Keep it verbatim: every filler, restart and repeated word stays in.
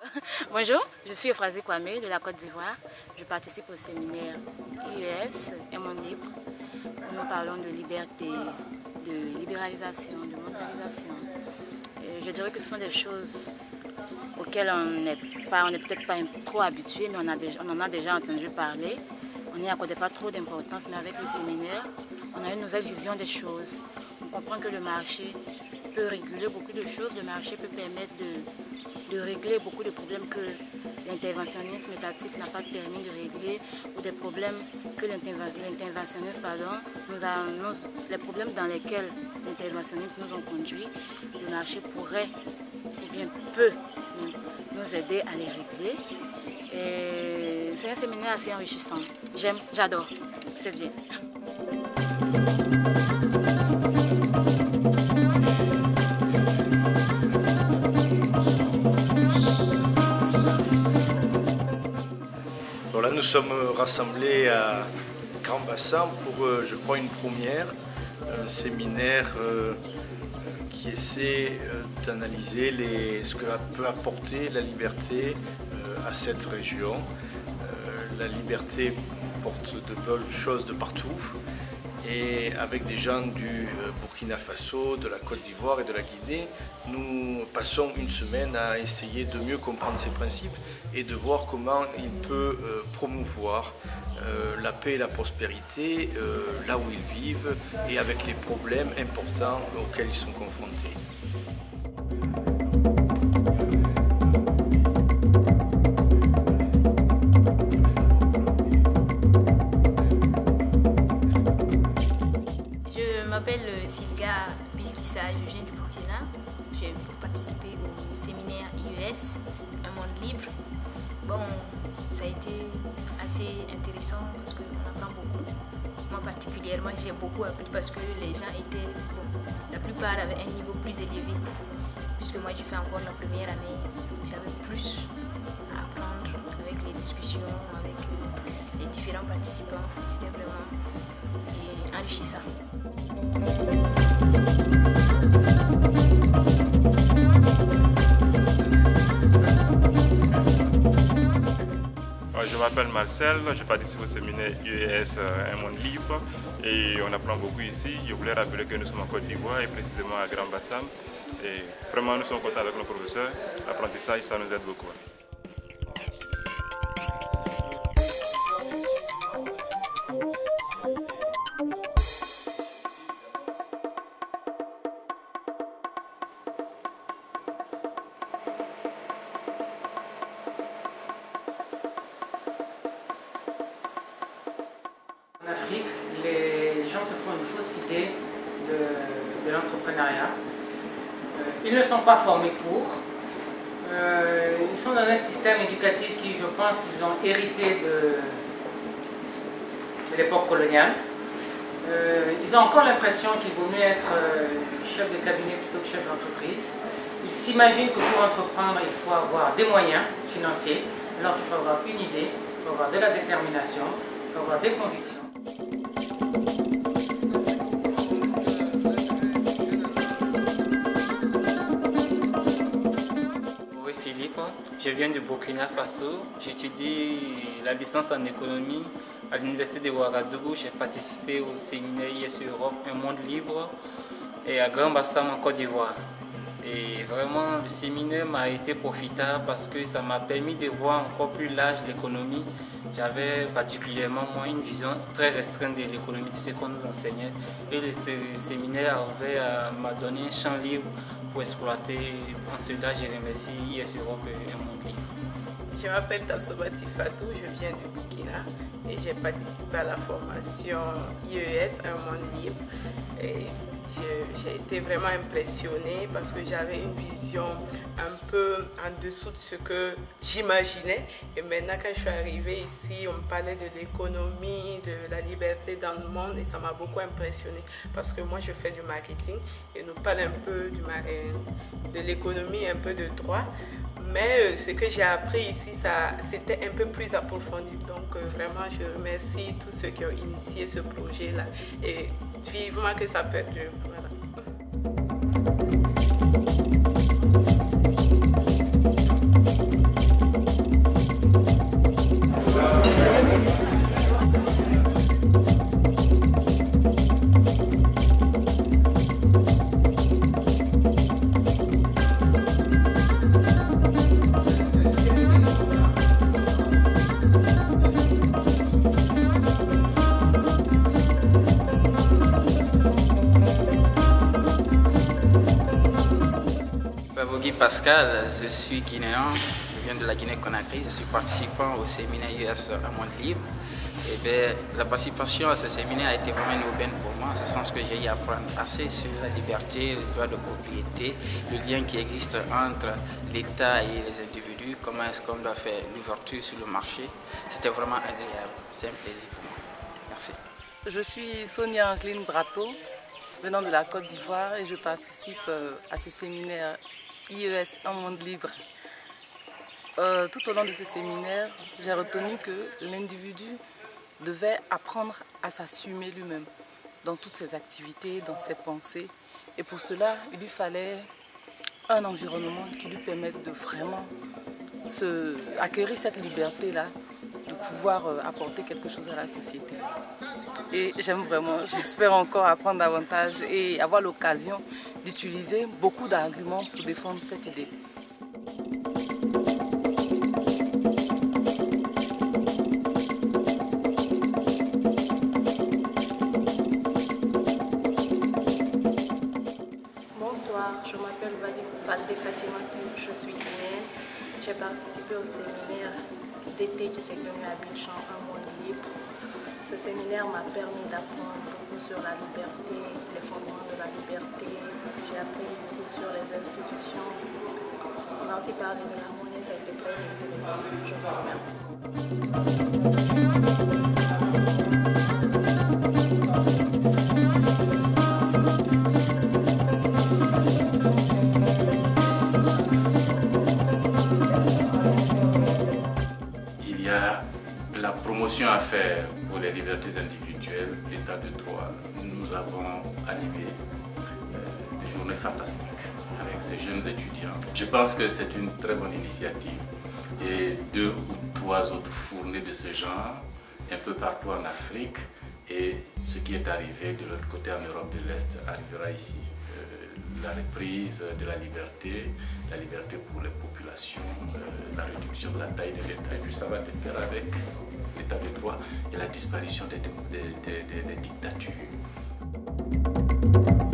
Bonjour, je suis Euphrasie Kwame de la Côte d'Ivoire. Je participe au séminaire I E S, Un monde libre, où nous parlons de liberté, de libéralisation, de mondialisation. Et je dirais que ce sont des choses auxquelles on n'est pas, on n'est peut-être pas trop habitué, mais on, a déjà, on en a déjà entendu parler. On n'y accordait pas trop d'importance, mais avec le séminaire, on a une nouvelle vision des choses. On comprend que le marché peut réguler beaucoup de choses, le marché peut permettre de, de régler beaucoup de problèmes que l'interventionnisme étatique n'a pas permis de régler, ou des problèmes que l'interventionnisme, pardon, nous a, nous, les problèmes dans lesquels l'interventionnisme nous ont conduit, le marché pourrait, ou bien peut, même, nous aider à les régler. C'est un séminaire assez enrichissant. J'aime, j'adore, c'est bien. Bon, là, nous sommes rassemblés à Grand Bassam pour, euh, je crois, une première, un séminaire euh, qui essaie euh, d'analyser les, ce que peut apporter la liberté euh, à cette région. Euh, la liberté porte de belles choses de partout, et avec des gens du Burkina Faso, de la Côte d'Ivoire et de la Guinée, nous passons une semaine à essayer de mieux comprendre ces principes et de voir comment il peut euh, promouvoir euh, la paix et la prospérité euh, là où ils vivent et avec les problèmes importants auxquels ils sont confrontés. Je m'appelle Silga Bilkissa, je viens du Burkina. Je viens pour participer au séminaire I E S, Un monde libre. Bon, ça a été assez intéressant parce qu'on apprend beaucoup. Moi particulièrement, j'ai beaucoup appris parce que les gens étaient, bon, la plupart avaient un niveau plus élevé. Puisque moi je fais encore la première année, j'avais plus à apprendre avec les discussions, avec euh, les différents participants. C'était vraiment euh, enrichissant. Je m'appelle Marcel, je participe au séminaire I E S Un monde libre et on apprend beaucoup ici. Je voulais rappeler que nous sommes en Côte d'Ivoire et précisément à Grand Bassam. Et vraiment nous sommes contents avec nos professeurs. L'apprentissage, ça nous aide beaucoup. En Afrique, les gens se font une fausse idée de, de l'entrepreneuriat. Euh, ils ne sont pas formés pour. Euh, ils sont dans un système éducatif qui, je pense, ils ont hérité de, de l'époque coloniale. Euh, ils ont encore l'impression qu'il vaut mieux être euh, chef de cabinet plutôt que chef d'entreprise. Ils s'imaginent que pour entreprendre, il faut avoir des moyens financiers, alors qu'il faut avoir une idée, il faut avoir de la détermination, il faut avoir des convictions. Je viens du Burkina Faso, j'étudie la licence en économie à l'université de Ouagadougou. J'ai participé au séminaire I E S Europe, Un monde libre, et à Grand Bassam en Côte d'Ivoire. Et vraiment, le séminaire m'a été profitable parce que ça m'a permis de voir encore plus large l'économie. J'avais particulièrement moi une vision très restreinte de l'économie, de ce qu'on nous enseignait. Et le séminaire m'a donné un champ libre pour exploiter. En cela, je remercie I E S Europe et Un monde libre. Je m'appelle Tabsobati Fatou, je viens du Burkina et j'ai participé à la formation I E S Un monde libre. Et j'ai été vraiment impressionnée parce que j'avais une vision un peu en dessous de ce que j'imaginais. Et maintenant, quand je suis arrivée ici, on me parlait de l'économie, de la liberté dans le monde et ça m'a beaucoup impressionnée parce que moi, je fais du marketing et nous parle un peu du, de l'économie, un peu de droit. Mais ce que j'ai appris ici, c'était un peu plus approfondi. Donc euh, vraiment, je remercie tous ceux qui ont initié ce projet-là et vivement que ça perdure. Voilà. Pascal, je suis guinéen, je viens de la Guinée-Conakry, je suis participant au séminaire U S Un Monde Libre. Et bien, la participation à ce séminaire a été vraiment une aubaine pour moi, en ce sens que j'ai eu à apprendre assez sur la liberté, le droit de propriété, le lien qui existe entre l'État et les individus, comment est-ce qu'on doit faire l'ouverture sur le marché. C'était vraiment agréable, c'est un plaisir pour moi. Merci. Je suis Sonia Angeline Brato, venant de la Côte d'Ivoire, et je participe à ce séminaire I E S Un Monde Libre. Euh, tout au long de ce séminaire, j'ai retenu que l'individu devait apprendre à s'assumer lui-même dans toutes ses activités, dans ses pensées. Et pour cela, il lui fallait un environnement qui lui permette de vraiment se, acquérir cette liberté-là, de pouvoir euh, apporter quelque chose à la société. Et j'aime vraiment, j'espère encore apprendre davantage et avoir l'occasion d'utiliser beaucoup d'arguments pour défendre cette idée. Bonsoir, je m'appelle Valdé Fatimatou, je suis guinéenne. J'ai participé au séminaire d'été qui s'est tenu à Abidjan, Un Monde Libre. Ce séminaire m'a permis d'apprendre beaucoup sur la liberté, les fondements de la liberté. J'ai appris aussi sur les institutions. On a aussi parlé de la monnaie, ça a été très intéressant. Je vous remercie. La promotion à faire pour les libertés individuelles, l'état de droit. Nous avons animé euh, des journées fantastiques avec ces jeunes étudiants. Je pense que c'est une très bonne initiative et deux ou trois autres fournées de ce genre un peu partout en Afrique, et ce qui est arrivé de l'autre côté en Europe de l'Est arrivera ici. Euh, la reprise de la liberté, la liberté pour les populations, euh, la réduction de la taille de l'État, et puis ça va de pair avec l'état de droit et la disparition des, des, des, des, des dictatures.